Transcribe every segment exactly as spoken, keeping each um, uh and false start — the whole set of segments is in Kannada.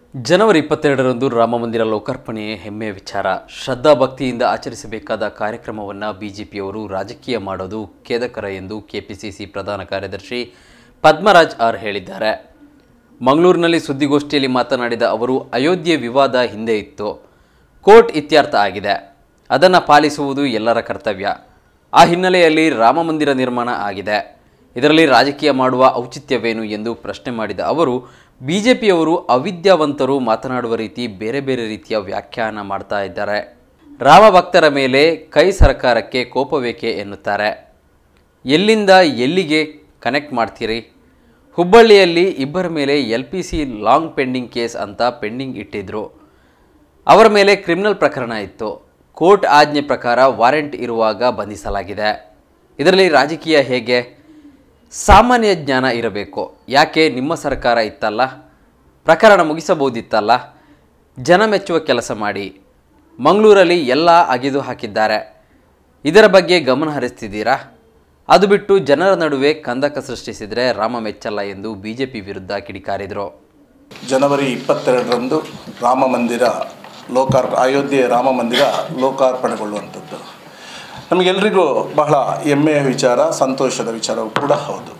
ಜನವರಿ ಇಪ್ಪತ್ತೆರಡರಂದು ರಾಮಮಂದಿರ ಲೋಕಾರ್ಪಣೆ ಹೆಮ್ಮೆಯ ವಿಚಾರ. ಶ್ರದ್ಧಾಭಕ್ತಿಯಿಂದ ಆಚರಿಸಬೇಕಾದ ಕಾರ್ಯಕ್ರಮವನ್ನು ಬಿಜೆಪಿಯವರು ರಾಜಕೀಯ ಮಾಡೋದು ಖೇದಕರ ಎಂದು ಕೆಪಿಸಿಸಿ ಪ್ರಧಾನ ಕಾರ್ಯದರ್ಶಿ ಪದ್ಮರಾಜ್ ಆರ್ ಹೇಳಿದ್ದಾರೆ. ಮಂಗಳೂರಿನಲ್ಲಿ ಸುದ್ದಿಗೋಷ್ಠಿಯಲ್ಲಿ ಮಾತನಾಡಿದ ಅವರು, ಅಯೋಧ್ಯೆ ವಿವಾದ ಹಿಂದೆ ಇತ್ತು, ಕೋರ್ಟ್ ಇತ್ಯರ್ಥ ಆಗಿದೆ, ಅದನ್ನು ಪಾಲಿಸುವುದು ಎಲ್ಲರ ಕರ್ತವ್ಯ. ಆ ಹಿನ್ನೆಲೆಯಲ್ಲಿ ರಾಮಮಂದಿರ ನಿರ್ಮಾಣ ಆಗಿದೆ, ಇದರಲ್ಲಿ ರಾಜಕೀಯ ಮಾಡುವ ಔಚಿತ್ಯವೇನು ಎಂದು ಪ್ರಶ್ನೆ ಮಾಡಿದ ಅವರು, ಬಿಜೆಪಿಯವರು ಅವಿದ್ಯಾವಂತರು ಮಾತನಾಡುವ ರೀತಿ ಬೇರೆ ಬೇರೆ ರೀತಿಯ ವ್ಯಾಖ್ಯಾನ ಮಾಡ್ತಾ ಇದ್ದಾರೆ. ರಾಮ ಭಕ್ತರ ಮೇಲೆ ಕೈ ಸರ್ಕಾರಕ್ಕೆ ಕೋಪವೇಕೆ ಎನ್ನುತ್ತಾರೆ. ಎಲ್ಲಿಂದ ಎಲ್ಲಿಗೆ ಕನೆಕ್ಟ್ ಮಾಡ್ತೀರಿ? ಹುಬ್ಬಳ್ಳಿಯಲ್ಲಿ ಇಬ್ಬರ ಮೇಲೆ L P C long pending case ಅಂತ ಪೆಂಡಿಂಗ್ ಇಟ್ಟಿದ್ರು. ಅವರ ಮೇಲೆ ಕ್ರಿಮಿನಲ್ ಪ್ರಕರಣ ಇತ್ತು. ಕೋರ್ಟ್ ಆಜ್ಞೆ ಪ್ರಕಾರ ವಾರೆಂಟ್ ಇರುವಾಗ ಬಂಧಿಸಲಾಗಿದೆ. ಇದರಲ್ಲಿ ರಾಜಕೀಯ ಹೇಗೆ? ಸಾಮಾನ್ಯ ಜ್ಞಾನ ಇರಬೇಕು. ಯಾಕೆ? ನಿಮ್ಮ ಸರ್ಕಾರ ಇತ್ತಲ್ಲ, ಪ್ರಕರಣ ಮುಗಿಸಬಹುದಿತ್ತಲ್ಲ. ಜನ ಮೆಚ್ಚುವ ಕೆಲಸ ಮಾಡಿ. ಮಂಗಳೂರಲ್ಲಿ ಎಲ್ಲ ಅಗೆದು ಹಾಕಿದ್ದಾರೆ, ಇದರ ಬಗ್ಗೆ ಗಮನ ಹರಿಸ್ತಿದ್ದೀರಾ? ಅದು ಬಿಟ್ಟು ಜನರ ನಡುವೆ ಕಂದಕ ಸೃಷ್ಟಿಸಿದರೆ ರಾಮ ಮೆಚ್ಚಲ್ಲ ಎಂದು ಬಿಜೆಪಿ ವಿರುದ್ಧ ಕಿಡಿಕಾರಿದರು. ಜನವರಿ ಇಪ್ಪತ್ತೆರಡರಂದು ರಾಮ ಮಂದಿರ ಲೋಕಾರ್ಪ ಅಯೋಧ್ಯೆ ರಾಮ ಮಂದಿರ ಲೋಕಾರ್ಪಣೆಗೊಳ್ಳುವಂಥದ್ದು ನಮಗೆಲ್ಲರಿಗೂ ಬಹಳ ಹೆಮ್ಮೆಯ ವಿಚಾರ, ಸಂತೋಷದ ವಿಚಾರವೂ ಕೂಡ ಹೌದು.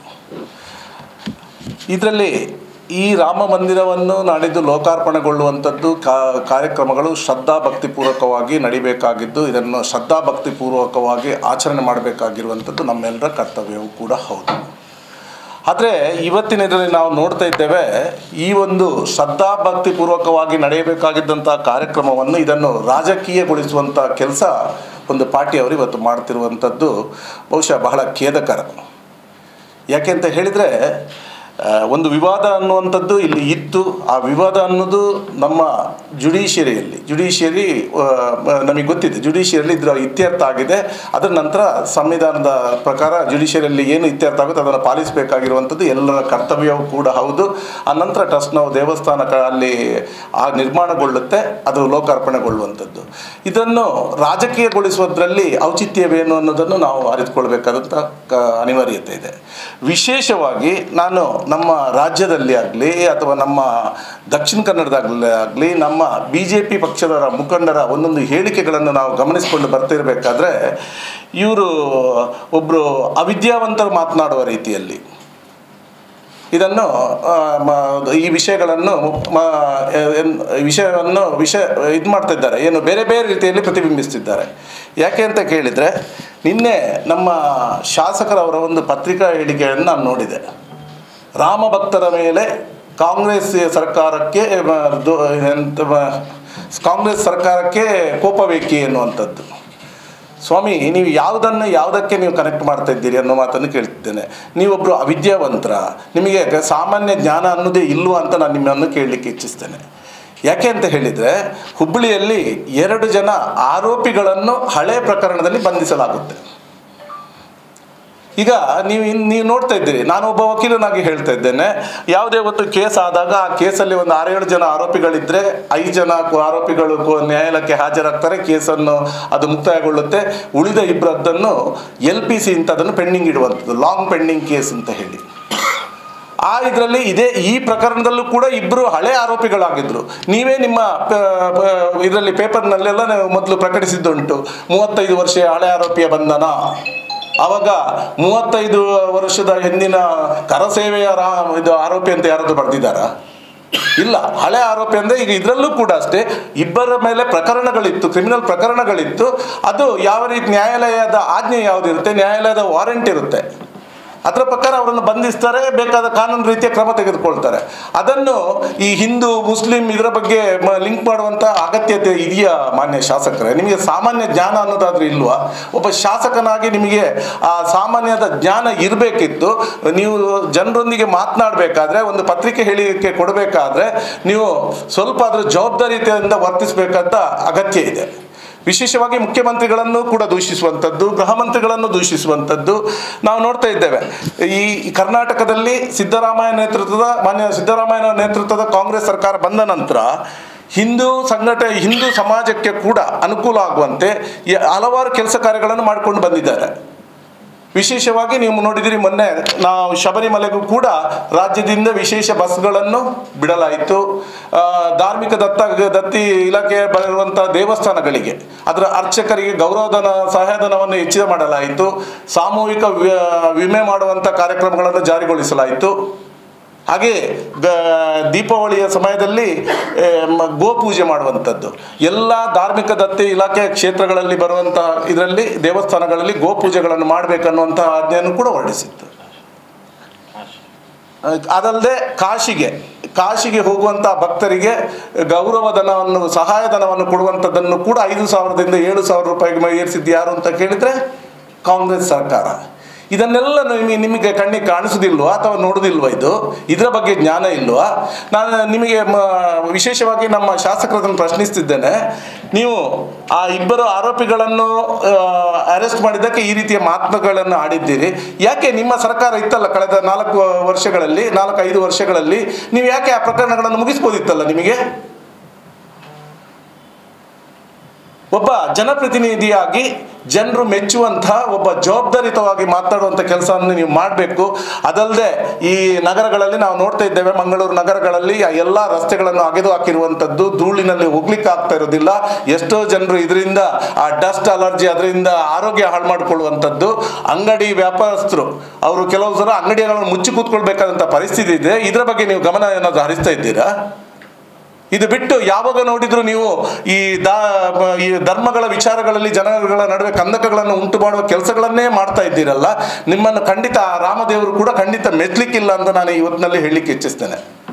ಇದರಲ್ಲಿ ಈ ರಾಮ ಮಂದಿರವನ್ನು ನಾಡಿದ್ದು ಲೋಕಾರ್ಪಣೆಗೊಳ್ಳುವಂಥದ್ದು ಕಾರ್ಯಕ್ರಮಗಳು ಶ್ರದ್ಧಾಭಕ್ತಿಪೂರ್ವಕವಾಗಿ ನಡಿಬೇಕಾಗಿದ್ದು, ಇದನ್ನು ಶ್ರದ್ಧಾಭಕ್ತಿಪೂರ್ವಕವಾಗಿ ಆಚರಣೆ ಮಾಡಬೇಕಾಗಿರುವಂಥದ್ದು ನಮ್ಮೆಲ್ಲರ ಕರ್ತವ್ಯವೂ ಕೂಡ ಹೌದು. ಆದರೆ ಇವತ್ತಿನ ಇದರಲ್ಲಿ ನಾವು ನೋಡ್ತಾ ಇದ್ದೇವೆ, ಈ ಒಂದು ಶ್ರದ್ಧಾಭಕ್ತಿಪೂರ್ವಕವಾಗಿ ನಡೆಯಬೇಕಾಗಿದ್ದಂಥ ಕಾರ್ಯಕ್ರಮವನ್ನು ಇದನ್ನು ರಾಜಕೀಯಗೊಳಿಸುವಂಥ ಕೆಲಸ ಒಂದು ಪಾರ್ಟಿಯವರು ಇವತ್ತು ಮಾಡ್ತಿರುವಂಥದ್ದು ಬಹುಶಃ ಬಹಳ ಖೇದಕರ. ಯಾಕೆ ಅಂತ ಹೇಳಿದರೆ, ಒಂದು ವಿವಾದ ಅನ್ನುವಂಥದ್ದು ಇಲ್ಲಿ ಇತ್ತು. ಆ ವಿವಾದ ಅನ್ನೋದು ನಮ್ಮ ಜುಡಿಷಿಯರಿಯಲ್ಲಿ ಜುಡಿಷಿಯರಿ ನಮಗೆ ಗೊತ್ತಿದೆ, ಜುಡಿಷಿಯರಿಯಲ್ಲಿ ಇದರ ಇತ್ಯರ್ಥ ಆಗಿದೆ. ಅದರ ನಂತರ ಸಂವಿಧಾನದ ಪ್ರಕಾರ ಜುಡಿಷಿಯರಿಯಲ್ಲಿ ಏನು ಇತ್ಯರ್ಥ ಆಗುತ್ತೆ ಅದನ್ನು ಪಾಲಿಸಬೇಕಾಗಿರುವಂಥದ್ದು ಎಲ್ಲರ ಕರ್ತವ್ಯವೂ ಕೂಡ ಹೌದು. ಆ ನಂತರ ಟ್ರಸ್ಟ್ ನಾವು ದೇವಸ್ಥಾನ ಅಲ್ಲಿ ಆ ನಿರ್ಮಾಣಗೊಳ್ಳುತ್ತೆ, ಅದು ಲೋಕಾರ್ಪಣೆಗೊಳ್ಳುವಂಥದ್ದು. ಇದನ್ನು ರಾಜಕೀಯಗೊಳಿಸುವುದರಲ್ಲಿ ಔಚಿತ್ಯವೇನು ಅನ್ನೋದನ್ನು ನಾವು ಅರಿತುಕೊಳ್ಬೇಕಾದಂಥ ಕ ಅನಿವಾರ್ಯತೆ ಇದೆ. ವಿಶೇಷವಾಗಿ ನಾನು ನಮ್ಮ ರಾಜ್ಯದಲ್ಲಿ ಆಗಲಿ ಅಥವಾ ನಮ್ಮ ದಕ್ಷಿಣ ಕನ್ನಡದಾಗಲೇ ಆಗಲಿ ನಮ್ಮ ಬಿ ಜೆ ಪಿ ಪಕ್ಷದ ಮುಖಂಡರ ಒಂದೊಂದು ಹೇಳಿಕೆಗಳನ್ನು ನಾವು ಗಮನಿಸಿಕೊಂಡು ಬರ್ತಿರಬೇಕಾದ್ರೆ, ಇವರು ಒಬ್ಬರು ಅವಿದ್ಯಾವಂತರು ಮಾತನಾಡುವ ರೀತಿಯಲ್ಲಿ ಇದನ್ನು ಈ ವಿಷಯಗಳನ್ನು ವಿಷಯವನ್ನು ವಿಷಯ ಇದು ಮಾಡ್ತಾ ಇದ್ದಾರೆ, ಏನು ಬೇರೆ ಬೇರೆ ರೀತಿಯಲ್ಲಿ ಪ್ರತಿಬಿಂಬಿಸ್ತಿದ್ದಾರೆ. ಯಾಕೆ ಅಂತ ಕೇಳಿದರೆ, ನಿನ್ನೆ ನಮ್ಮ ಶಾಸಕರವರ ಒಂದು ಪತ್ರಿಕಾ ಹೇಳಿಕೆಯನ್ನು ನಾನು ನೋಡಿದೆ. ರಾಮ ಭಕ್ತರ ಮೇಲೆ ಕಾಂಗ್ರೆಸ್ ಸರ್ಕಾರಕ್ಕೆ ಕಾಂಗ್ರೆಸ್ ಸರ್ಕಾರಕ್ಕೆ ಕೋಪವೇಕೆ ಎನ್ನುವಂಥದ್ದು. ಸ್ವಾಮಿ, ನೀವು ಯಾವುದನ್ನು ಯಾವುದಕ್ಕೆ ನೀವು ಕನೆಕ್ಟ್ ಮಾಡ್ತಾ ಇದ್ದೀರಿ ಅನ್ನೋ ಮಾತನ್ನು ಕೇಳ್ತಿದ್ದೇನೆ. ನೀವೊಬ್ಬರು ಅವಿದ್ಯಾವಂತರ, ನಿಮಗೆ ಸಾಮಾನ್ಯ ಜ್ಞಾನ ಅನ್ನೋದೇ ಇಲ್ವಾ ಅಂತ ನಾನು ನಿಮ್ಮನ್ನು ಕೇಳಲಿಕ್ಕೆ ಇಚ್ಛಿಸ್ತೇನೆ. ಯಾಕೆ ಅಂತ ಹೇಳಿದರೆ, ಹುಬ್ಬಳ್ಳಿಯಲ್ಲಿ ಎರಡು ಜನ ಆರೋಪಿಗಳನ್ನು ಹಳೆ ಪ್ರಕರಣದಲ್ಲಿ ಬಂಧಿಸಲಾಗುತ್ತೆ. ಈಗ ನೀವು ಇನ್ನು ನೀವು ನೋಡ್ತಾ ಇದ್ದೀರಿ, ನಾನು ಒಬ್ಬ ವಕೀಲನಾಗಿ ಹೇಳ್ತಾ ಇದ್ದೇನೆ, ಯಾವುದೇ ಒಂದು ಕೇಸ್ ಆದಾಗ ಆ ಕೇಸಲ್ಲಿ ಒಂದು ಆರೇಳು ಜನ ಆರೋಪಿಗಳಿದ್ದರೆ ಐದು ಜನ ಆರೋಪಿಗಳು ನ್ಯಾಯಾಲಯಕ್ಕೆ ಹಾಜರಾಗ್ತಾರೆ, ಕೇಸನ್ನು ಅದು ಮುಕ್ತಾಯಗೊಳ್ಳುತ್ತೆ. ಉಳಿದ ಇಬ್ಬರದ್ದನ್ನು ಎಲ್ ಪಿ ಸಿ ಅಂತ ಅದನ್ನು ಪೆಂಡಿಂಗ್ ಇಡುವಂಥದ್ದು, ಲಾಂಗ್ ಪೆಂಡಿಂಗ್ ಕೇಸ್ ಅಂತ ಹೇಳಿ. ಆ ಇದರಲ್ಲಿ ಇದೇ ಈ ಪ್ರಕರಣದಲ್ಲೂ ಕೂಡ ಇಬ್ಬರು ಹಳೆ ಆರೋಪಿಗಳಾಗಿದ್ದರು. ನೀವೇ ನಿಮ್ಮ ಇದರಲ್ಲಿ ಪೇಪರ್ನಲ್ಲೆಲ್ಲ ಮೊದಲು ಪ್ರಕಟಿಸಿದ್ದುಂಟು, ಮೂವತ್ತೈದು ವರ್ಷ ಹಳೆ ಆರೋಪಿಯ ಬಂಧನ. ಆವಾಗ ಮೂವತ್ತೈದು ವರ್ಷದ ಹಿಂದಿನ ಕರಸೇವೆಯ ರಾ ಇದು ಆರೋಪಿ ಅಂತ ಯಾರಾದರೂ ಬರೆದಿದ್ದಾರಾ? ಇಲ್ಲ. ಹಳೆ ಆರೋಪಿ ಅಂದರೆ ಈಗ ಇದರಲ್ಲೂ ಕೂಡ ಅಷ್ಟೇ, ಇಬ್ಬರ ಮೇಲೆ ಪ್ರಕರಣಗಳಿತ್ತು, ಕ್ರಿಮಿನಲ್ ಪ್ರಕರಣಗಳಿತ್ತು. ಅದು ಯಾವ ರೀತಿ ನ್ಯಾಯಾಲಯದ ಆಜ್ಞೆ ಯಾವುದಿರುತ್ತೆ, ನ್ಯಾಯಾಲಯದ ವಾರೆಂಟ್ ಇರುತ್ತೆ, ಅದರ ಪ್ರಕಾರ ಅವರನ್ನು ಬಂಧಿಸ್ತಾರೆ, ಬೇಕಾದ ಕಾನೂನು ರೀತಿಯ ಕ್ರಮ ತೆಗೆದುಕೊಳ್ತಾರೆ. ಅದನ್ನು ಈ ಹಿಂದೂ ಮುಸ್ಲಿಂ ಇದರ ಬಗ್ಗೆ ಲಿಂಕ್ ಮಾಡುವಂಥ ಅಗತ್ಯತೆ ಇದೆಯಾ ಮಾನ್ಯ ಶಾಸಕರೇ? ನಿಮಗೆ ಸಾಮಾನ್ಯ ಜ್ಞಾನ ಅನ್ನೋದಾದ್ರೂ ಇಲ್ವಾ? ಒಬ್ಬ ಶಾಸಕನಾಗಿ ನಿಮಗೆ ಆ ಸಾಮಾನ್ಯದ ಜ್ಞಾನ ಇರಬೇಕಿತ್ತು. ನೀವು ಜನರೊಂದಿಗೆ ಮಾತನಾಡಬೇಕಾದ್ರೆ, ಒಂದು ಪತ್ರಿಕೆ ಹೇಳಿಕೆ ಕೊಡಬೇಕಾದ್ರೆ ನೀವು ಸ್ವಲ್ಪ ಅದರ ಜವಾಬ್ದಾರಿಯುತದಿಂದ ವರ್ತಿಸಬೇಕಾದ ಅಗತ್ಯ ಇದೆ. ವಿಶೇಷವಾಗಿ ಮುಖ್ಯಮಂತ್ರಿಗಳನ್ನು ಕೂಡ ದೂಷಿಸುವಂಥದ್ದು, ಗೃಹ ಮಂತ್ರಿಗಳನ್ನು ದೂಷಿಸುವಂಥದ್ದು ನಾವು ನೋಡ್ತಾ ಇದ್ದೇವೆ. ಈ ಕರ್ನಾಟಕದಲ್ಲಿ ಸಿದ್ದರಾಮಯ್ಯ ನೇತೃತ್ವದ ಮಾನ್ಯ ಸಿದ್ದರಾಮಯ್ಯನ ನೇತೃತ್ವದ ಕಾಂಗ್ರೆಸ್ ಸರ್ಕಾರ ಬಂದ ನಂತರ ಹಿಂದೂ ಸಂಘಟನೆ ಹಿಂದೂ ಸಮಾಜಕ್ಕೆ ಕೂಡ ಅನುಕೂಲ ಆಗುವಂತೆ ಹಲವಾರು ಕೆಲಸ ಕಾರ್ಯಗಳನ್ನು ಮಾಡಿಕೊಂಡು ಬಂದಿದ್ದಾರೆ. ವಿಶೇಷವಾಗಿ ನೀವು ನೋಡಿದಿರಿ, ಮೊನ್ನೆ ನಾವು ಶಬರಿಮಲೆಗೂ ಕೂಡ ರಾಜ್ಯದಿಂದ ವಿಶೇಷ ಬಸ್ಗಳನ್ನು ಬಿಡಲಾಯಿತು. ಧಾರ್ಮಿಕ ದತ್ತ ದತ್ತಿ ಇಲಾಖೆ ಬರುವಂಥ ದೇವಸ್ಥಾನಗಳಿಗೆ ಅದರ ಅರ್ಚಕರಿಗೆ ಗೌರವಧನ ಸಹಾಯಧನವನ್ನು ಹೆಚ್ಚಿಗೆ ಮಾಡಲಾಯಿತು. ಸಾಮೂಹಿಕ ವಿಮೆ ಮಾಡುವಂಥ ಕಾರ್ಯಕ್ರಮಗಳನ್ನು ಜಾರಿಗೊಳಿಸಲಾಯಿತು. ಹಾಗೆ ಗ ದೀಪಾವಳಿಯ ಸಮಯದಲ್ಲಿ ಗೋಪೂಜೆ ಮಾಡುವಂಥದ್ದು, ಎಲ್ಲ ಧಾರ್ಮಿಕ ದತ್ತಿ ಇಲಾಖೆ ಕ್ಷೇತ್ರಗಳಲ್ಲಿ ಬರುವಂತಹ ಇದರಲ್ಲಿ ದೇವಸ್ಥಾನಗಳಲ್ಲಿ ಗೋಪೂಜೆಗಳನ್ನು ಮಾಡಬೇಕನ್ನುವಂತಹ ಆಜ್ಞೆಯನ್ನು ಕೂಡ ಹೊರಡಿಸಿತ್ತು. ಅದಲ್ಲದೆ ಕಾಶಿಗೆ ಕಾಶಿಗೆ ಹೋಗುವಂಥ ಭಕ್ತರಿಗೆ ಗೌರವಧನವನ್ನು ಸಹಾಯಧನವನ್ನು ಕೊಡುವಂಥದ್ದನ್ನು ಕೂಡ ಐದು ಸಾವಿರದಿಂದ ಏಳು ಸಾವಿರ ರೂಪಾಯಿಗೆ ಏರಿಸಿದ್ದು ಯಾರು ಅಂತ ಕೇಳಿದರೆ ಕಾಂಗ್ರೆಸ್ ಸರ್ಕಾರ. ಇದನ್ನೆಲ್ಲ ನಿಮಗೆ ನಿಮಗೆ ಕಣ್ಣಿಗೆ ಕಾಣಿಸೋದಿಲ್ವಾ ಅಥವಾ ನೋಡೋದಿಲ್ವಾ? ಇದು ಇದರ ಬಗ್ಗೆ ಜ್ಞಾನ ಇಲ್ವಾ? ನಾನು ನಿಮಗೆ ವಿಶೇಷವಾಗಿ ನಮ್ಮ ಶಾಸಕರನ್ನು ಪ್ರಶ್ನಿಸ್ತಿದ್ದೇನೆ. ನೀವು ಆ ಇಬ್ಬರು ಆರೋಪಿಗಳನ್ನು ಅರೆಸ್ಟ್ ಮಾಡಿದ್ದಕ್ಕೆ ಈ ರೀತಿಯ ಮಾತುಗಳನ್ನು ಆಡಿದ್ದೀರಿ. ಯಾಕೆ ನಿಮ್ಮ ಸರ್ಕಾರ ಇತ್ತಲ್ಲ ಕಳೆದ ನಾಲ್ಕು ವರ್ಷಗಳಲ್ಲಿ ನಾಲ್ಕು ಐದು ವರ್ಷಗಳಲ್ಲಿ ನೀವು ಯಾಕೆ ಆ ಪ್ರಕರಣಗಳನ್ನು ಮುಗಿಸ್ಬೋದಿತ್ತಲ್ಲ? ನಿಮಗೆ ಒಬ್ಬ ಜನಪ್ರತಿನಿಧಿಯಾಗಿ ಜನರು ಮೆಚ್ಚುವಂತಹ ಒಬ್ಬ ಜವಾಬ್ದಾರಿತವಾಗಿ ಮಾತಾಡುವಂಥ ಕೆಲಸವನ್ನು ನೀವು ಮಾಡಬೇಕು. ಅದಲ್ಲದೆ ಈ ನಗರಗಳಲ್ಲಿ ನಾವು ನೋಡ್ತಾ ಇದ್ದೇವೆ, ಮಂಗಳೂರು ನಗರಗಳಲ್ಲಿ ಎಲ್ಲ ರಸ್ತೆಗಳನ್ನು ಅಗೆದು ಹಾಕಿರುವಂಥದ್ದು, ಧೂಳಿನಲ್ಲಿ ಹೋಗ್ಲಿಕ್ಕೆ ಆಗ್ತಾ ಇರೋದಿಲ್ಲ. ಎಷ್ಟೋ ಜನರು ಇದರಿಂದ ಆ ಡಸ್ಟ್ ಅಲರ್ಜಿ ಅದರಿಂದ ಆರೋಗ್ಯ ಹಾಳು ಮಾಡಿಕೊಳ್ಳುವಂಥದ್ದು. ಅಂಗಡಿ ವ್ಯಾಪಾರಸ್ಥರು ಅವರು ಕೆಲವು ಸಲ ಅಂಗಡಿಗಳನ್ನು ಮುಚ್ಚಿ ಕೂತ್ಕೊಳ್ಬೇಕಾದಂಥ ಪರಿಸ್ಥಿತಿ ಇದೆ. ಇದರ ಬಗ್ಗೆ ನೀವು ಗಮನ ಏನಾದರೂ ಹರಿಸ್ತಾ ಇದ್ದೀರಾ? ಇದು ಬಿಟ್ಟು ಯಾವಾಗ ನೋಡಿದ್ರು ನೀವು ಈ ದಾ ಈ ಧರ್ಮಗಳ ವಿಚಾರಗಳಲ್ಲಿ ಜನಗಳ ನಡುವೆ ಕಂದಕಗಳನ್ನು ಉಂಟು ಮಾಡುವ ಕೆಲಸಗಳನ್ನೇ ಮಾಡ್ತಾ ಇದ್ದೀರಲ್ಲ. ನಿಮ್ಮನ್ನು ಖಂಡಿತ ರಾಮದೇವರು ಕೂಡ ಖಂಡಿತ ಮೆಚ್ಚಲಿಕ್ಕಿಲ್ಲ ಅಂತ ನಾನು ಇವತ್ತಿನಲ್ಲಿ ಹೇಳಲಿಕ್ಕೆ ಇಚ್ಛಿಸ್ತೇನೆ.